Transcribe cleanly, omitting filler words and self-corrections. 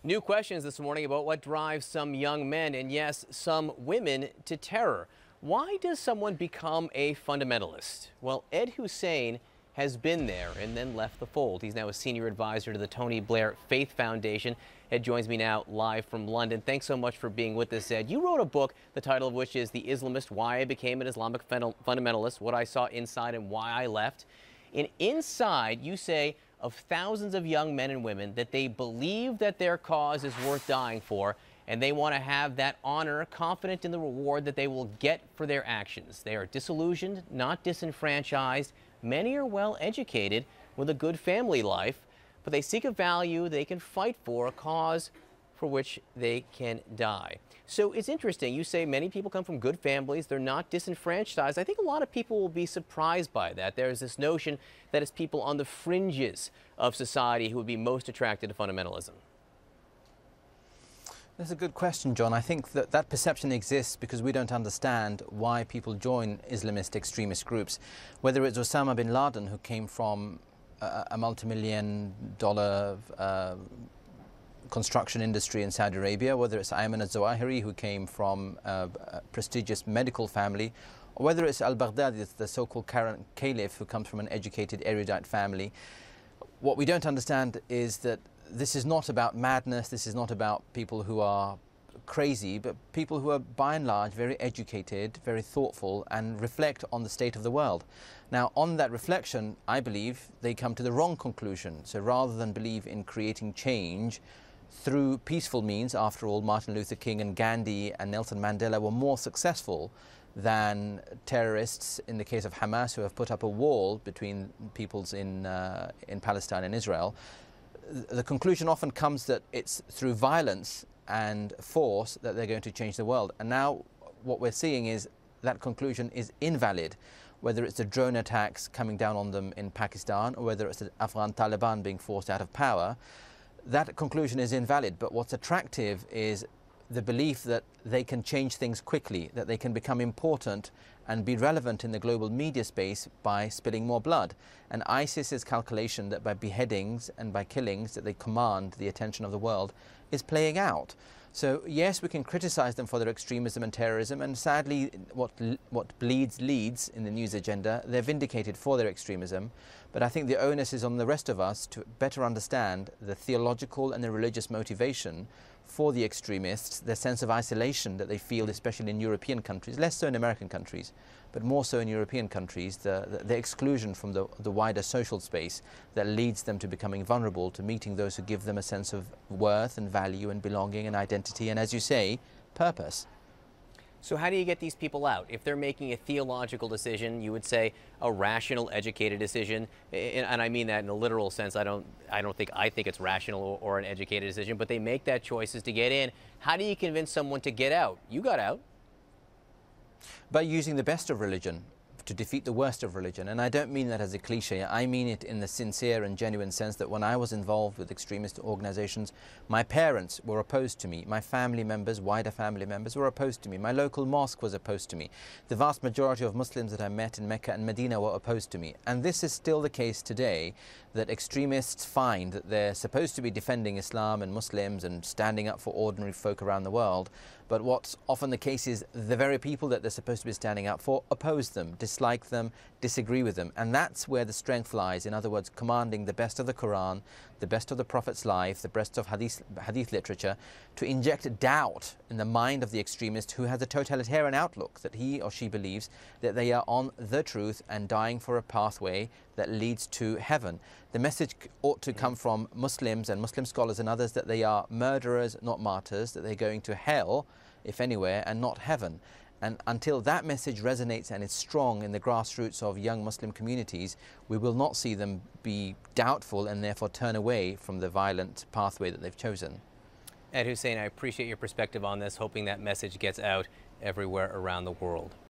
New questions this morning about what drives some young men and, yes, some women to terror. Why does someone become a fundamentalist? Well, Ed Husain has been there and then left the fold. He's now a senior advisor to the Tony Blair Faith Foundation. Ed joins me now live from London. Thanks so much for being with us, Ed. You wrote a book, the title of which is The Islamist, Why I Became an Islamic Fundamentalist, What I Saw Inside and Why I Left. And inside, you say of thousands of young men and women that they believe that their cause is worth dying for, and they want to have that honor, confident in the reward that they will get for their actions. They are disillusioned, not disenfranchised. Many are well educated with a good family life, but they seek a value they can fight for, a cause for which they can die. So it's interesting. You say many people come from good families. They're not disenfranchised. I think a lot of people will be surprised by that. There's this notion that it's people on the fringes of society who would be most attracted to fundamentalism. That's a good question, John. I think that that perception exists because we don't understand why people join Islamist extremist groups. Whether it's Osama bin Laden, who came from a multi-million-dollar construction industry in Saudi Arabia, whether it's Ayman al-Zawahiri, who came from a prestigious medical family, or whether it's al-Baghdadi, the so-called current caliph, who comes from an educated, erudite family. What we don't understand is that this is not about madness, this is not about people who are crazy, but people who are by and large very educated, very thoughtful, and reflect on the state of the world. Now, on that reflection, I believe they come to the wrong conclusion. So rather than believe in creating change through peaceful means, after all, Martin Luther King and Gandhi and Nelson Mandela were more successful than terrorists in the case of Hamas, who have put up a wall between peoples in Palestine and Israel. The conclusion often comes that it's through violence and force that they're going to change the world. And now what we're seeing is that conclusion is invalid, whether it's the drone attacks coming down on them in Pakistan or whether it's the Afghan Taliban being forced out of power. That conclusion is invalid, but what's attractive is the belief that they can change things quickly, that they can become important and be relevant in the global media space by spilling more blood. And ISIS's calculation that by beheadings and by killings that they command the attention of the world is playing out. So yes, we can criticize them for their extremism and terrorism, and sadly what bleeds leads in the news agenda. They're vindicated for their extremism, but I think the onus is on the rest of us to better understand the theological and the religious motivation for the extremists, their sense of isolation that they feel, especially in European countries, less so in American countries, but more so in European countries, the exclusion from the wider social space that leads them to becoming vulnerable to meeting those who give them a sense of worth and value and belonging and identity and, as you say, purpose. So how do you get these people out? If they're making a theological decision, you would say a rational, educated decision, and I mean that in a literal sense. I think it's rational or an educated decision, but they make that choices to get in. How do you convince someone to get out? You got out. By using the best of religion to defeat the worst of religion. And I don't mean that as a cliche. I mean it in the sincere and genuine sense that when I was involved with extremist organizations, my parents were opposed to me. My family members, wider family members, were opposed to me. My local mosque was opposed to me. The vast majority of Muslims that I met in Mecca and Medina were opposed to me. And this is still the case today, that extremists find that they're supposed to be defending Islam and Muslims and standing up for ordinary folk around the world. But what's often the case is the very people that they're supposed to be standing up for oppose them, dislike them, disagree with them. And that's where the strength lies. In other words, commanding the best of the Quran, the best of the Prophet's life, the best of hadith literature, to inject doubt in the mind of the extremist who has a totalitarian outlook, that he or she believes that they are on the truth and dying for a pathway that leads to heaven. The message ought to come from Muslims and Muslim scholars and others that they are murderers, not martyrs, that they're going to hell, if anywhere, and not heaven. And until that message resonates and is strong in the grassroots of young Muslim communities, we will not see them be doubtful and therefore turn away from the violent pathway that they've chosen. Ed Husain, I appreciate your perspective on this, hoping that message gets out everywhere around the world.